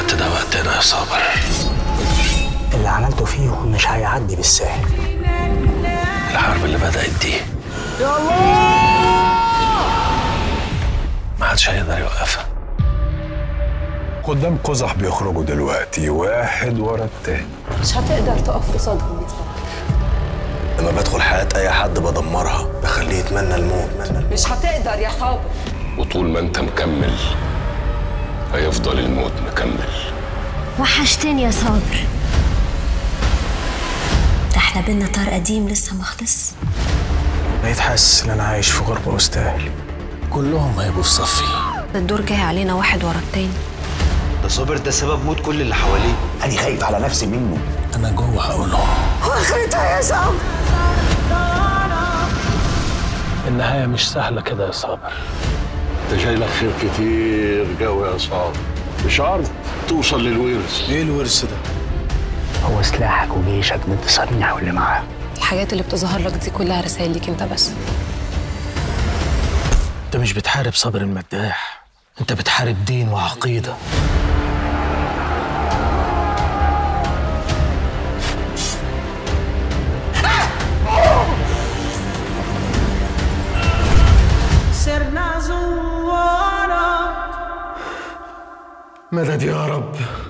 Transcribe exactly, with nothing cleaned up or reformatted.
الوقت ده وقتنا يا صابر. اللي عملته فيهم مش هيعدي بالسهل. الحرب اللي بدأت دي يا الله ما حدش هيقدر يوقفها. قدام قزح بيخرجوا دلوقتي واحد ورا التاني. مش هتقدر تقف قصادهم يا صابر. لما بدخل حياة أي حد بدمرها، بخليه يتمنى الموت. مش هتقدر يا صابر. وطول ما انت مكمل هيفضل الموت مكمل. وحشتني يا صابر. ده احنا بينا طار قديم لسه ما خلص. بقيت حاسس ان انا عايش في غربة واستاهل. كلهم هيبقوا في صفي. الدور جاي علينا واحد ورا التاني. ده صابر ده سبب موت كل اللي حواليه. انا خايف على نفسي منه. انا جوه هقولهم. واخرتها يا صابر. النهاية مش سهلة كده يا صابر. انت جاي لك خير كتير جوي يا صابر، بشرط توصل للورث. ايه الورث ده؟ هو سلاحك وجيشك ضد صنيع واللي معاه. الحاجات اللي بتظهر لك دي كلها رسائل ليك انت بس. انت مش بتحارب صابر المداح، انت بتحارب دين وعقيدة. مدد يا رب.